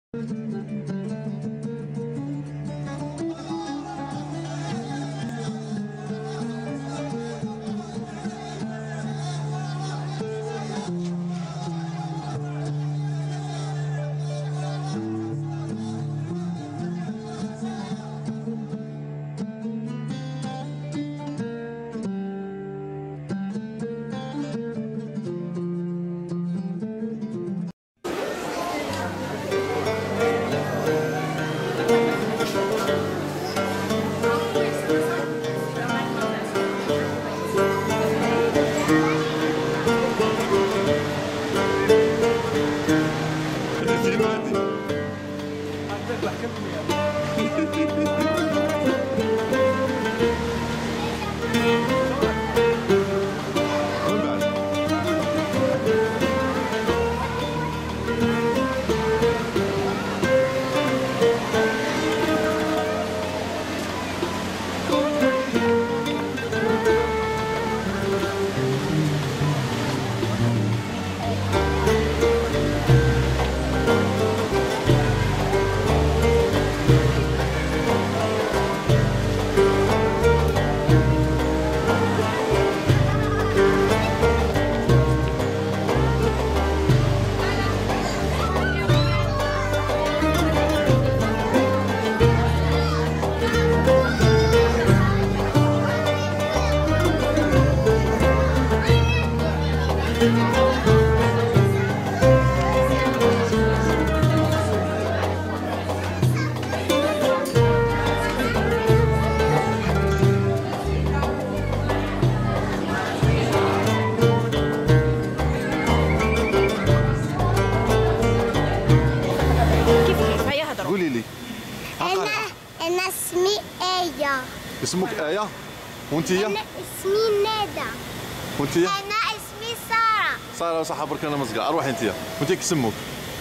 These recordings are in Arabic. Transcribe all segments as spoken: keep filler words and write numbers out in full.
قولي لي. أنا أنا اسمي آية. اسمك آية؟ وأنتيا؟ أنا اسمي ندى. وأنتيا؟ أنا اسمي سارة. سارة صح برك أنا مزقة، أروحي أنتيا. وأنتيا كي اسمك؟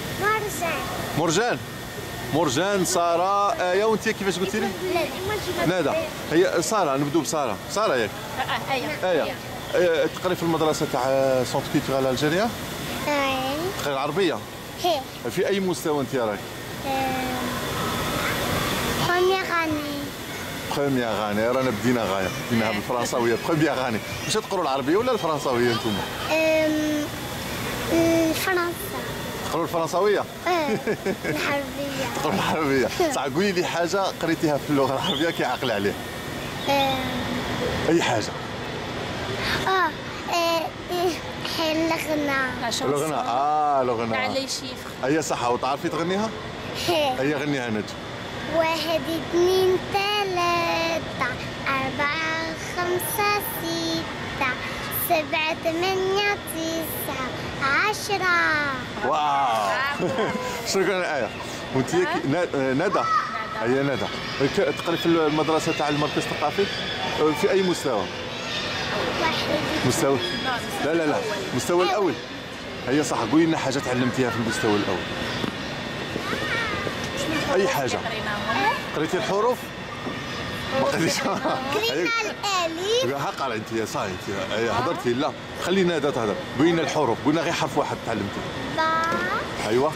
مرجان. مرجان؟ مرجان، سارة، آية، وأنتيا كيفاش قلتي لي؟ ندى. هي سارة، نبدو بسارة، سارة ياك؟ آية. آية. آية تقري في المدرسة تاع سونتر كولتورال الجزائرية؟ أي. تقري العربية؟ هي. في أي مستوى أنت راك؟ بروميير غاني. بروميير غاني، رانا بدينا غاية، بديناها بالفرنساوية، بروميير غاني، واش تقروا العربية ولا الفرنساوية نتوما؟ الفرنسا. تقروا الفرنساوية؟ اه العربية. تقروا العربية، صح قولي لي حاجة قريتيها في اللغة العربية كيعقل عليه. أي حاجة. اه الغنى. الغنى، اه الغنى. تاع لي شيفر. هي صح، وتعرفي تغنيها؟ هي غنيها نجم. واحد اثنين ثلاثة أربعة خمسة ستة سبعة ثمانية تسعة عشرة. واو. شكرا آية. وأنت ندى؟ هي ندى. تقري في المدرسة تاع المركز الثقافي؟ في أي مستوى؟ مستوى؟ لا لا لا، المستوى الأول. هي صح، قولي لنا حاجة تعلمتيها في المستوى الأول. أي حاجة. قريتي الحروف؟ ما قريتيش. قرينا الألف. ها قرا أنت يا صاي أنت هضرتي. لا خلي ندى تهضر، قولي لنا الحروف، قولنا غير حرف واحد تعلمتيه. با. أيوه.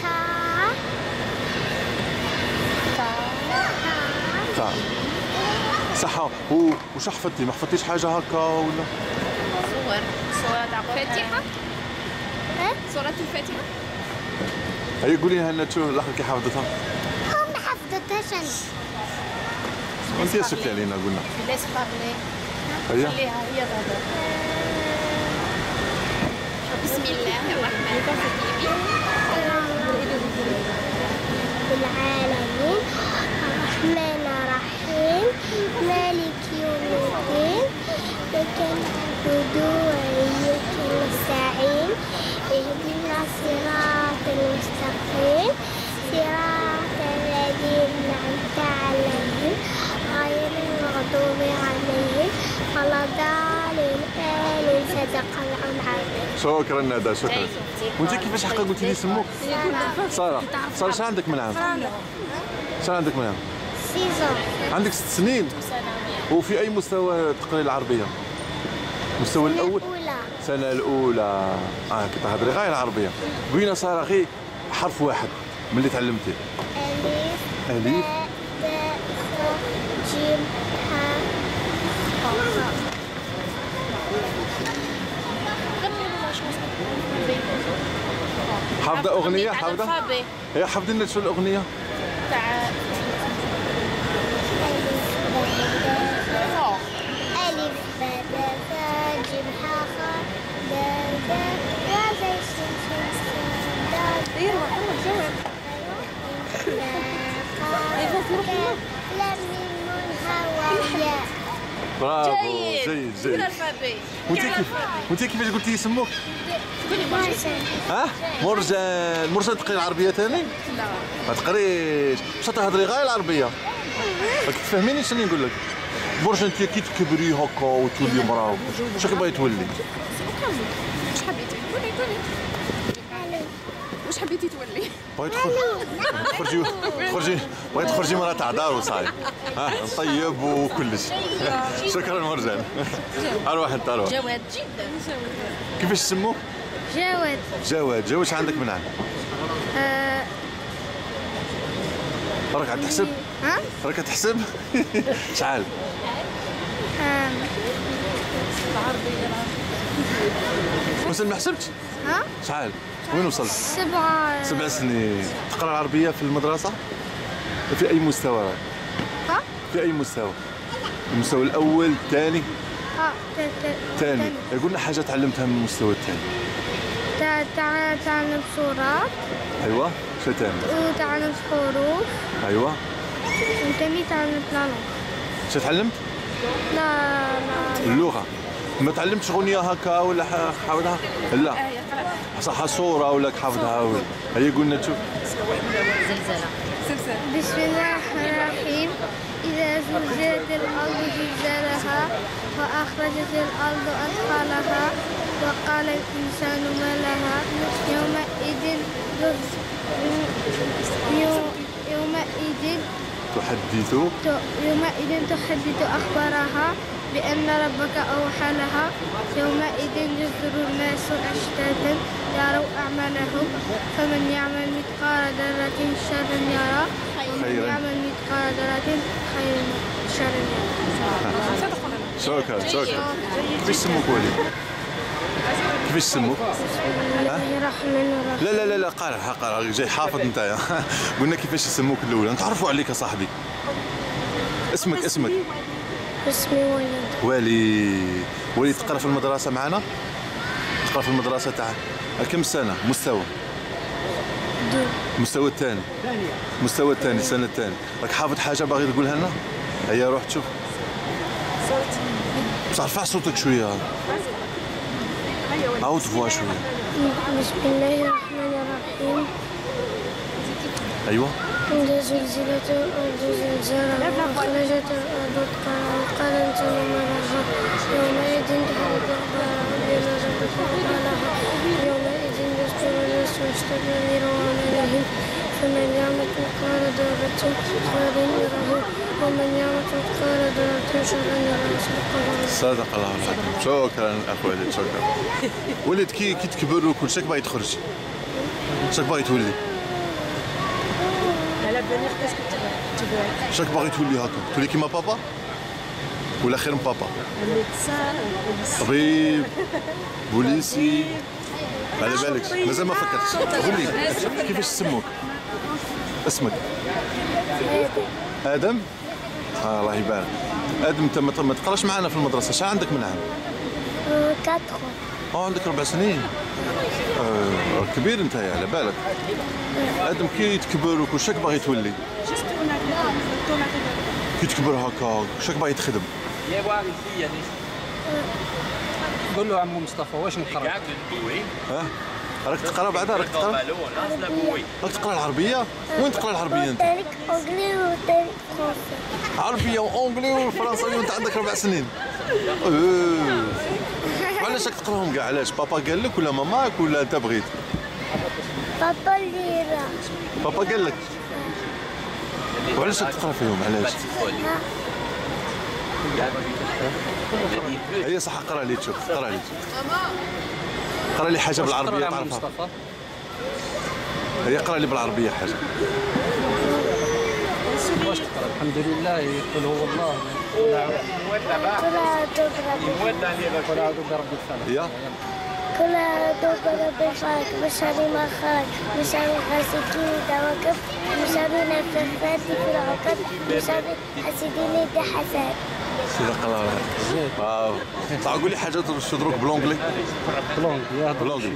تا. تا. تا. صح. وش حفظتي؟ ما حفظتيش حاجة هكا ولا؟ صور صور تاع الفاتحة. سورة الفاتحة. هي قولي لنا تشوف الآخر كي حفظتها. ما حفظتهاش أنا. وأنت سكتي علينا قلنا. ليس بارلي. هي. خليها هي تهضر. بسم الله الرحمن الرحيم. العالمين الرحمن الرحيم مالك يوم الدين إياك نعبد وإياك نستعين اهدنا الصراط المستقيم صراط الذين أنعمت عليهم غير المغضوب عليهم ولا الضالين آمين. صدق الله العظيم. شكرا ندى، شكرا. وانت كيفاش حقا قلتي لي سموك؟ سارة. سارة شنو عندك من عام؟ شنو عندك من عام؟ سيزون. عندك ست سنين؟ وفي أي مستوى تقري العربية؟ المستوى الأول؟ الأولى. السنة الأولى. اه كي تهضري غير العربية. قولي لنا سارة غير حرف واحد ملي تعلمتي؟ ألف ألف باء تاء جيم حاء حافظة أغنية حافظة؟ هي حافظين لنا شو الأغنية؟ تاع ألف باء تاء ثاء جيم حاء خاء دال دال يا زي سين سين سين دال ايوا جاوب لم من هوايا برافو جيد جيد كذا جيد. الفابي وانت كيف وانت كيفاش قلتي يسموك؟ قولي مرجان ها؟ مرجان مرجان تقري العربية ثاني؟ لا ما تقريش باش تهضري غير العربية راك تفهميني شنو نقول لك؟ مرجان انت كي تكبري هكا وتولي مرا واش كيبغي تولي؟ واش حبيتي قولي قولي واش حبيتي تولي بغيت تخرجي تخرجي بغيت تخرجي مرا تاع دار وصاي ها نطيب وكلش. شكرا مرجان. اروح انت اروح. جواد جدا كيفاش تسموك؟ جواد جواد. جواد واش عندك من عام؟ راك عاد تحسب؟ ها؟ راك تحسب؟ شحال؟ وصل ما حسبتش؟ ها؟ شحال؟ وين وصلت؟ سبعة سبع سنين. تقرا العربية في المدرسة؟ في أي مستوى؟ ها؟ في أي مستوى؟ المستوى الأول، الثاني؟ ها الثاني. قلنا حاجة تعلمتها من المستوى الثاني. تع تع تعلم صورات أيوة، شو ثاني؟ وتعلم حروف أيوة، وثاني تعلم لانغ. شو تعلمت؟ لا لا اللغة. ما تعلمتش غنية هكا ولا ح- حافظها؟ لا. صح صورة ولا حافظها ولا هي قلنا تشوف. بسم الله الرحمن الرحيم. إذا زلزلت الأرض زلزالها وأخرجت الأرض أثقالها وقال الإنسان ما لها يومئذ يو- يومئذ تحدث يومئذ تحدث أخبارها بأن ربك أوحى لها يومئذ يصدر الناس أشتاتا يروا أعمالهم فمن يعمل مثقال ذرة شرا يرى ومن خيراً. يعمل مثقال ذرة خيرا شرا يرى. شكرا شكرا. كيفاش تسموك وليد؟ كيفاش تسموك؟ بسم الله الرحمن الرحيم. لا لا لا لا قارح قارح جاي حافظ نتايا. قلنا كيفاش يسموك الاولى نتعرفوا عليك يا صاحبي. اسمك اسمك اسمي وليد. وليد. وليد تقرا في المدرسه معنا؟ تقرا في المدرسه تاع كم سنه؟ مستوى دو المستوى الثاني. المستوى الثاني السنه الثانيه. راك حافظ حاجه باغي تقولها لنا؟ هيا روح تشوف. بصح رفع صوتك شويه. عاود فوا شويه. بسم الله الرحمن الرحيم. ايوه. إذا زلزلت الأرض زلزالها وأخرجت الأرض أثقالها وقال الإنسان ما لها يومئذ تحدث أخبارها بأن ربك أوحى لها يومئذ يصدر الناس أشتاتا يروا أعمالهم فمن يعمل مثقال ذرة خيرا يره ومن يعمل مثقال ذرة شرا يره. صدق الله العظيم. صدق الله العظيم. شكرا اخو وليد شكرا. وليد كي كي تكبر وكل شيء باغي تخرج. شاك باغي تولي؟ على بالي خاصك تبغي شاك باغي تولي هكا؟ تولي كيما بابا؟ ولا خير من بابا؟ طبيب بوليسي على بالك مازال ما فكرتش. قول لي كيفاش تسموك؟ اسمك؟ ادم. آه الله يبارك. ادم انت ما ما تقراش معنا في المدرسه، شحال عندك من عام؟ كاتخو. اه عندك ربع سنين. آه كبير انت على بالك. ادم كي تكبر وكل شاك باغي تولي؟ كي تكبر هكا شاك باغي تخدم؟ قول له عمو مصطفى واش نقرا؟ ها؟ راك تقرا بعدا راك تقرا؟ راك تقرا العربيه؟ وين تقرا العربيه انت؟ تاريخ أنجلي وتاريخ فرنسي. عربيه وانجلي والفرنساوي وانت عندك ربع سنين. أوه. علاش راك تقراهم كاع؟ علاش؟ بابا قال لك ولا ماماك ولا انت بغيت؟ بابا اللي راه. بابا قال لك. وعلاش راك تقرا فيهم علاش؟ هي صح قرا لي تشوف قرا لي تشوف. قرا لي حاجه بالعربيه عمو تعرفها. مصطفى هي اقرا لي بالعربيه حاجه. واش تقرا؟ الحمد لله يقول هو الله ولا كل أعوذ برب ولا أعوذ برب الفلق. هي كل أعوذ برب الفلق من شر ما خلق من شر حاسد إذا وقب من شر النفاثات في العقد من شر حاسد إذا حسد. صدق الله العظيم. واو. صح قول لي حاجه تشدروك بالونجلي. بلونغ يا بالونجلي.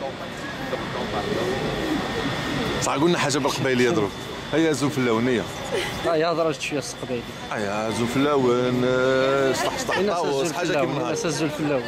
صح قلنا حاجه بالقبايليه دروك. هيا زوفلاونيه. اه يا هضره شويه السقبيلي. هيا زوفلاون سطح سطح طاوس حاجه كيما اساس زلفلاون.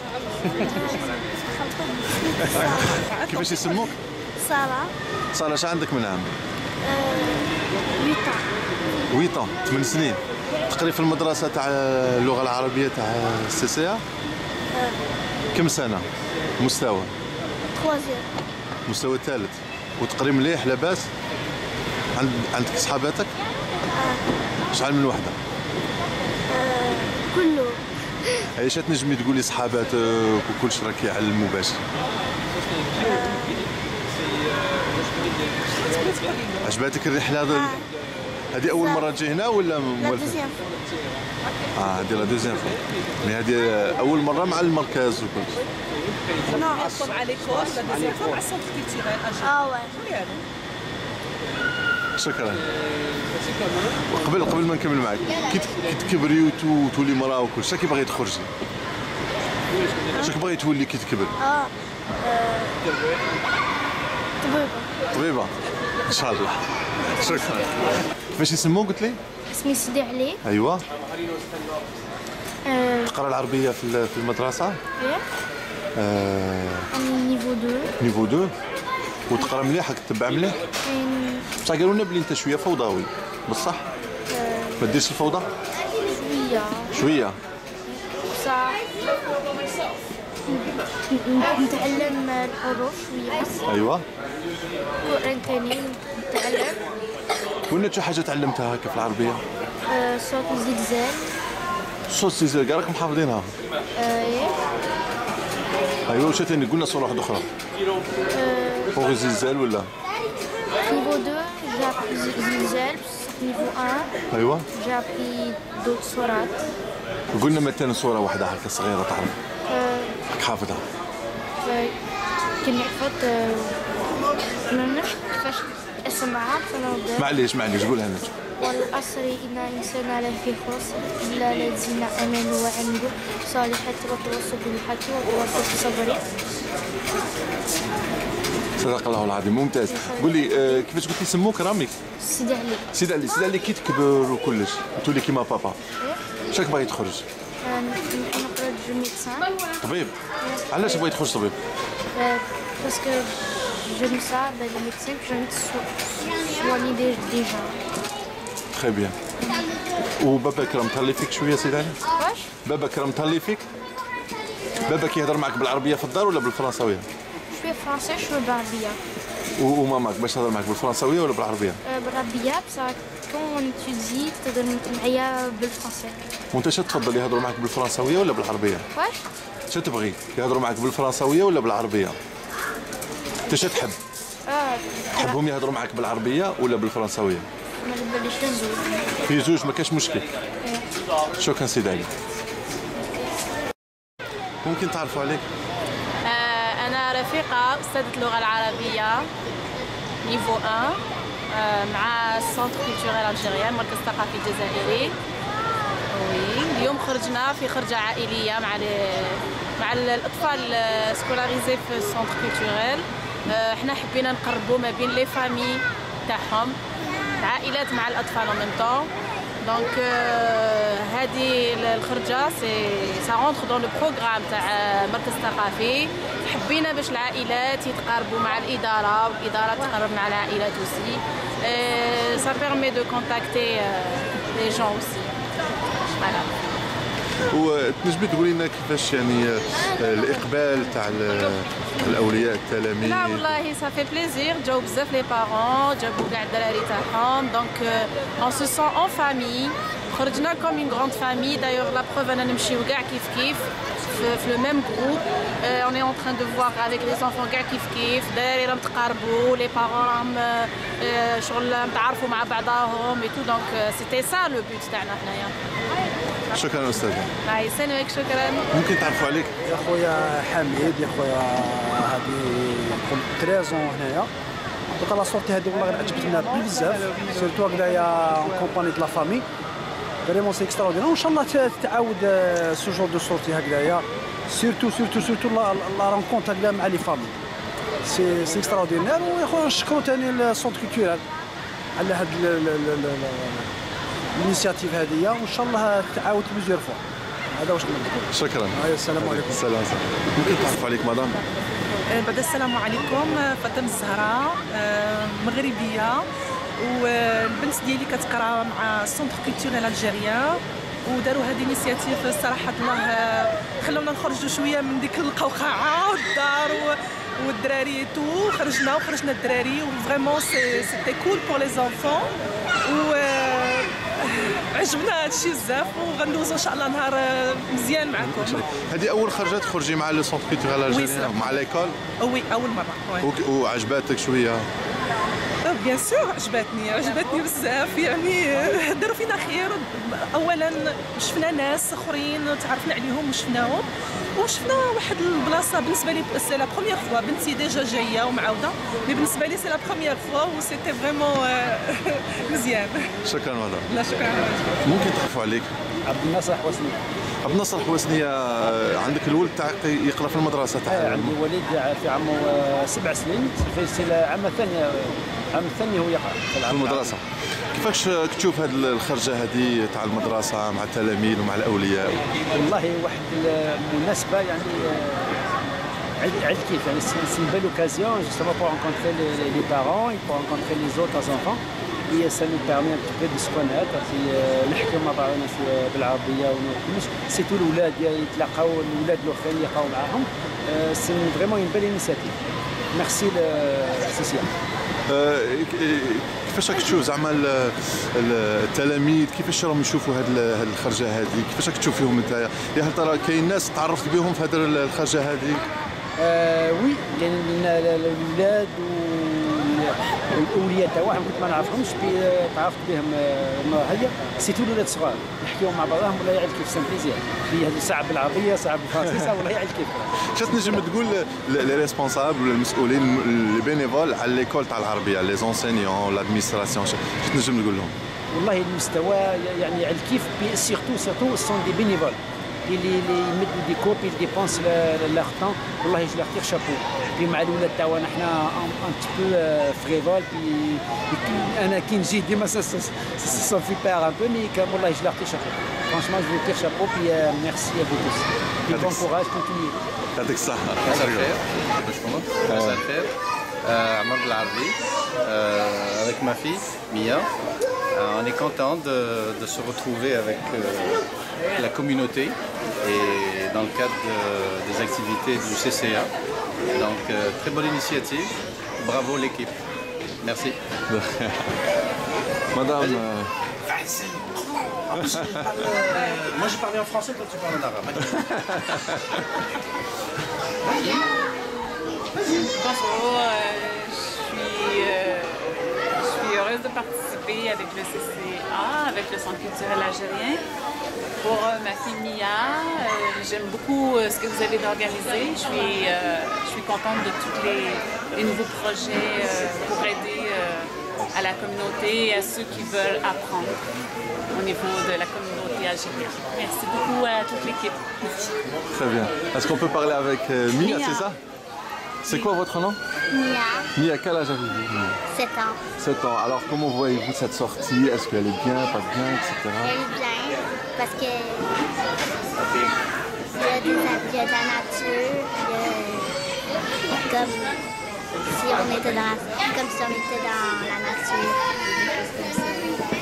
كيفاش يسموك؟ صلاة صالة اش عندك من عام؟ ويطا ثمانية ثمان سنين. تقري في المدرسه تاع اللغه العربيه تاع السي سي ا؟ كم سنه؟ مستوى؟ تخوازيام المستوى الثالث. وتقري مليح لاباس؟ عند عندك صحاباتك؟ شحال من وحده؟ كله هي شات تنجمي تقولي صحاباتك وكلش راك يعلم مباشر. عجباتك الرحله هذه؟ هذه اول مره تجي هنا ولا لا موالفه؟ دوزيام اه هذه لا دوزيام فوا. يعني هذه اول مره مع المركز وكل. نعصب عليكم لا دوزيام فوا مع السونتر كولتوريل اجي. اه وي شنو شكرا. قبل قبل ما نكمل معك كي تكبري وتولي مراه وكل شي كي باغي تخرجي؟ شاك باغي تولي كي تكبر؟ اه طبيبة طبيبه ان شاء الله. شكرا. كيفاش يسموك قلت لي؟ اسمي سيدي علي. ايوه. آه، تقرا العربيه في في المدرسه؟ ايه آه أنا نيفو دو. نيفو دو. وتقرا مليح راك تتبع مليح؟ كاين بصح قالوا لنا بلي انت شويه فوضوي بصح؟ ما ديرش الفوضى؟ شوية شويه. بصح نتعلم الحروف شوية بس. ايوه. قرآن كريم نتعلم. وين شي حاجه تعلمتها هكا في العربيه؟ آه، صوت الزلزال. صوت الزلزال كاع راكم محافظينها؟ آه، ايه ايوه. وش ثاني قلنا صوره واحده اخرى؟ فوق الزلزال ولا؟ نيفو دو جاب زلزال بصح نيفو واحد ايوه. جابي دوت صورات. قلنا مثلا صوره واحده هكا صغيره تعرف آه، راك حافظها. كي نحفظ آه، ما نعرفش كيفاش اسمعها فنوض. معليش معليش قولها انت. والعصر إن الإنسان لفي خسر إلا الذين آمنوا وعملوا الصالحات وتواصوا بالحق وتواصوا بالصبر. صدق الله العظيم. ممتاز. قول لي آه كيفاش قلت لي سموك؟ رامي؟ سيدي علي. سيدي علي. سيدي علي كي تكبر وكلش تولي كيما بابا شاك باغي تخرج؟ نخرج ميدسان. طبيب. علاش بغيت تخرج طبيب؟ باسكو j'aime ça ben le médecin que j'ai envie de soigner déjà. تري بيان. وبابا كرم تهلي فيك شويه سيدي علي؟ واش؟ بابا كرم تهلي فيك؟ بابا كيهضر معك بالعربيه في الدار ولا بالفرنساويه؟ شويه فرنسي شويه بالعربيه. وماماك باش تهضر معك بالفرنساويه ولا بالعربيه؟ بالعربيه بصح كون تودي تهضر معايا بالفرنسي. وانت شنو تفضل يهضروا معك بالفرنساويه ولا بالعربيه؟ واش؟ شنو تبغي؟ يهضروا معك بالفرنساويه ولا بالعربيه؟ انت شنو تحب؟ اه تحبهم يهضروا معك بالعربيه ولا بالفرنساويه؟ ما باليش الزوج. في زوج ما كاش مشكل. شكرا سيدي علي. ممكن تعرفوا عليك؟ آه، أنا رفيقة أستاذة اللغة العربية نيفو واحد آه، مع السونتر كولتوريل الجيريان المركز الثقافي الجزائري. وي اليوم خرجنا في خرجة عائلية مع مع الأطفال سكولاريزي في السونتر كولتوريل. آه، احنا حبينا نقربوا ما بين لي فامي تاعهم العائلات مع الأطفال en même temps. دونك هذه الخرجه سي سا رونتر دون لو بروغرام تاع المركز الثقافي. حبينا باش العائلات يتقاربوا مع الاداره والاداره تقرب مع العائلات اوسي. سا بيرمي دو كونتاكتي لي جون اوسي. فوالا. وتنجمي تقولي لنا كيفاش يعني الاقبال تاع الاولياء التلاميذ؟ لا والله صافي بليزير. جاو بزاف لي بارون، جابوا كاع الدراري تاعهم. دونك اون سو سون اون فامي خرجنا كوم اون غروند فامي دايوغ لا بروف انا نمشيو كاع كيف كيف في لو ميم جروب اون اي اون تران دو فوار افيك لي زونفون كاع كيف كيف الدراري راهم تقاربوا لي بارون راهم شغل متعارفوا مع بعضاهم اي تو دونك سيتي سا لو بوت تاعنا حنايا. شكرا استاذ. الله يسلمك شكرا. ممكن تعرفوا عليك؟ يا خويا حميد يا خويا هذه ثلاثة ans هنايا. دوكا لا سورتي هذه والله عجبتنا بزاف سيرتو هكذايا اون كومباني دو لا فامي فريمون سي اكستراوردينير وان شاء الله تتعاود سو جور دو سورتي هكذايا سيرتو سيرتو سيرتو لا رونكونت هكذا مع لي فامي سي سي اكستراوردينير. ويا خويا نشكرو ثاني السونتر كولتورال على هاد الانيشياتيف هذه وان شاء الله تعاود بليزيور فوا. هذا واش نقول. شكرا. السلام عليكم. السلام. ممكن تعرفوا عليك مدام؟ بعد السلام عليكم. فاطمه الزهراء مغربيه والبنت ديالي كتقرا مع السونتر كولتورال الجيريان وداروا هذه الانيشياتيف الصراحه الله خلونا نخرجوا شويه من ديك القوقعه والدار والدراري تو خرجنا وخرجنا الدراري وفريمون سي سيتي كول بور لي زونفون و عجبنا هادشي بزاف وغندوزو ان شاء الله نهار مزيان معكم. هذه اول خرجه تخرجي مع لو سونتر كولتورال الجيريان مع ليكول؟ وي اول مره. وي وعجباتك شويه؟ بيان سور عجبتني عجبتني بزاف يعني داروا فينا خير. اولا شفنا ناس اخرين تعرفنا عليهم وشفناهم وشفنا واحد البلاصه بالنسبه لي سي لا بروميير فوا بنتي ديجا جايه ومعاوده مي بالنسبه لي سي لا بروميير فوا و سيتي فريمون مزيان. شكرا مدام. لا شكرا. ممكن تعرفوا عليك؟ عبد الناصر حوسني. عبد الناصر حوسني عندك الولد تاعك يقرا في المدرسه تاعك؟ عندي وليد في عمره سبع سنين في العام الثاني العام الثاني هو يقرا في المدرسه. كيفاش تشوف هذه الخرجه هذه تاع المدرسه مع التلاميذ ومع الاولياء؟ والله واحد المناسبه يعني عاد كيف يعني سي une belle occasion justement pour rencontrer les, les parents et pour rencontrer les autres enfants et ça nous permet un petit peu de se connaître في نحكيو مع بعضنا بالعربيه وكلش سيتو الاولاد يتلاقاو الاولاد الاخرين يلقاو معاهم سي فريمون une belle initiative. ميرسي لسيسيا. كيفاش راك تشوف زعما التلاميذ كيفاش راهم يشوفوا هذه الخرجه هذه؟ كيفاش راك تشوف فيهم انت؟ يا هل ترى كاين ناس تعرفت بهم في هذه الخرجه هذه؟ آه وي كاين الاولاد والاولياء تاعهم كنت ما نعرفهمش تعرفت بهم هيا سيتو الاولاد صغار نحكيو مع بعضهم والله يعد كيف سان بليزير في هذه ساعه بالعربيه ساعه بالفرنسيه والله يعد كيف. شنو تنجم تقول لي ريسبونسابل ولا المسؤولين لي بينيفول على ليكول تاع العربيه لي زونسينيون لادمينستراسيون شنو تنجم تقول لهم؟ والله المستوى يعني على كيف سيرتو سيرتو سون دي بينيفول اللي اللي يمدوا دي كوب اللي ديبونس لاغ طون والله جو لارتير شابو. بي مع الولاد تاعنا حنا ان تي بو فريفول بي انا كي نجي ديما سا سا في بير ان بو مي والله جو لارتير شابو فرانشمون جو لارتير شابو بي ميرسي ا فو توس بي بون كوراج كونتينيي. يعطيك الصحه. مساء الخير. مساء الخير. عمر بالعربي avec ma fille Mia. On est content de, de se retrouver avec euh, la communauté et dans le cadre de, des activités du C C A. Donc euh, très bonne initiative, bravo l'équipe. Merci. Madame. Euh... En plus, parle, euh, moi j'ai parlé en français, toi tu parles en arabe. Vas-y. Vas-y. Bonjour, euh, je suis, euh, je suis heureuse de participer avec le C C A, avec le Centre culturel algérien. Pour euh, ma fille Mia, euh, j'aime beaucoup euh, ce que vous avez organisé. Je suis, euh, je suis contente de tous les, les nouveaux projets euh, pour aider euh, à la communauté et à ceux qui veulent apprendre au niveau de la communauté algérienne. Merci beaucoup à toute l'équipe. Très bien. Est-ce qu'on peut parler avec euh, Mia, Mia. C'est ça? C'est quoi votre nom? Mia. Mia, quel âge avez-vous? sept ans. sept ans. Alors comment voyez-vous cette sortie? Est-ce qu'elle est bien, pas bien, et cetera? Elle est bien parce que il y a, des, il y a de la nature, il y a, comme si on était dans la, comme si on était dans la nature, des choses comme ça.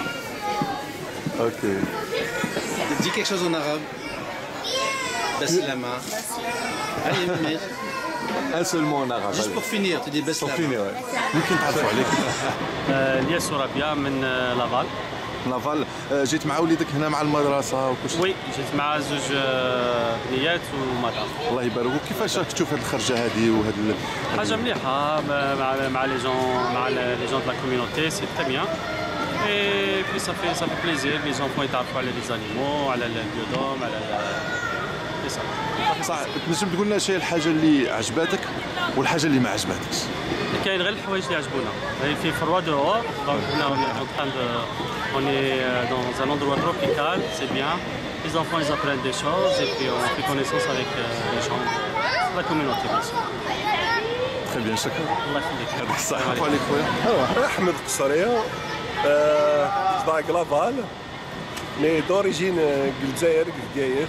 Ok. Dis quelque chose en arabe. Basse la main. Allez, Mimir. ان سول مون انا غابه Juste pour finir, tu dis pour Beslam. finir يمكن تعرفوا عليك. الياس ربيع من لافال. لافال جيت مع وليدك هنا مع المدرسه وكلشي؟ وي جيت مع زوج بنيات ومدام. الله يبارك. وكيفاش راك تشوف هذه الخرجه هذه وهذا حاجه مليحه مع مع لي جون مع لي جون دو لا كوميونيتي سي تري بيان. اي بي صافي صافي بليزير لي زونفون يتعرفوا على لي زانيمو على البيودوم على لي صافي. صح. تنجم تقول لنا شي الحاجه اللي عجباتك والحاجه اللي ما عجباتكش؟ كاين غير الحوايج اللي عجبونا في فروا دو دونك هنا اون تران دو on est dans un endroit tropical, c'est bien. Les enfants ils apprennent des choses et puis on fait connaissance avec les gens de la communauté bien sûr. Très bien, شكرا. الله يخليك. يعطيك الصحة. عفوا عليك خويا. أحمد قصرية صداق لافال مي دوريجين الجزائر الجزائر.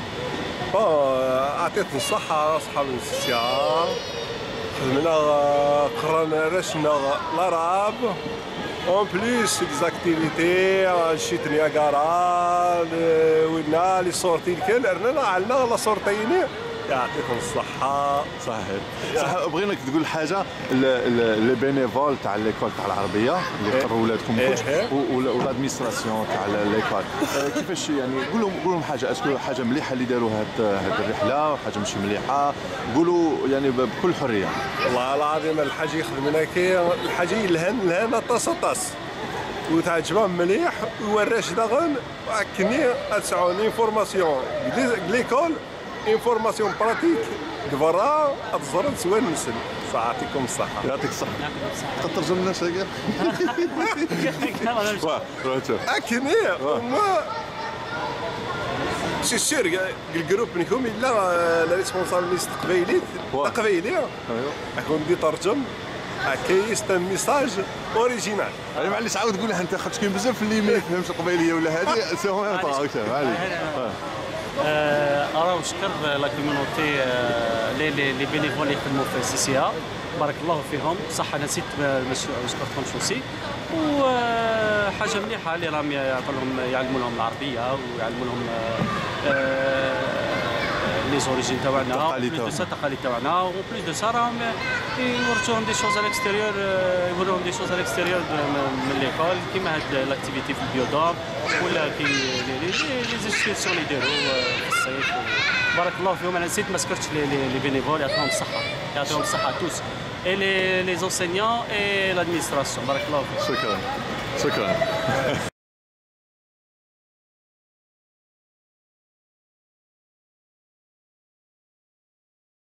عطيتني الصحة أصحاب الساعة خدمنا قرانا رشنا الأراب اون بليس ديز اكتيفيتي شيت نياغارا وينا لي صورتي الكل رنا عندنا لا صورتين يعطيكم الصحة. صحيح صح. بغيناك تقول حاجة لي بينيفول تاع ليكول تاع العربية اللي قروا ولادكم والادمينستراسيون تاع ليكول كيفاش يعني قول لهم قول لهم حاجة اسكو حاجة مليحة اللي داروا هاد هاد الرحلة وحاجة مش مليحة قولوا يعني بكل حرية. والله العظيم الحاجة يخدمنا كي الحاجة يلهن لهنا طاس طاس وتعجبهم مليح ووراش داغن كني تسعون انفورماسيون ليكول انفورماسيون براتيك كبرا اتزرد سوين نسل. يعطيكم الصحة. يعطيك الصحة. تقدر ترجم لنا شي كاع؟ اكني وما سي سير الجروب منكم الا لا ريسبونسابل ليست قبيلي قبيلي اكون دي ترجم هكا سي ان ميساج اوريجينال. انا معليش عاود قولها انت خاطر كاين بزاف اللي ما يفهمش القبيليه ولا هذه سي هون طاع معليش. أرى ونشكر لا كوميونيتي لي لي لي بينيفول اللي يخدموا في السي سي ا بارك الله فيهم. صح انا نسيت ما شكرتهمش اوسي. وحاجه مليحه اللي راهم يعطوا لهم يعلموا لهم العربيه ويعلموا لهم لي زوريجين تاعنا بليس دو سا التقاليد تاعنا و بليس دو سا راهم يورجوهم دي شوز على الاكستيريور يقولوا دي شوز على الاكستيريور من ليكول كيما هاد لاكتيفيتي في البيودوم ولا كي لي زيستيسيون اللي يديروا في الصيف. بارك الله فيهم. انا نسيت ما سكرتش لي لي بينيفول يعطيهم الصحه يعطيهم الصحه توس اي لي لي زونسينيون اي لادمينستراسيون. بارك الله فيهم. شكرا شكرا.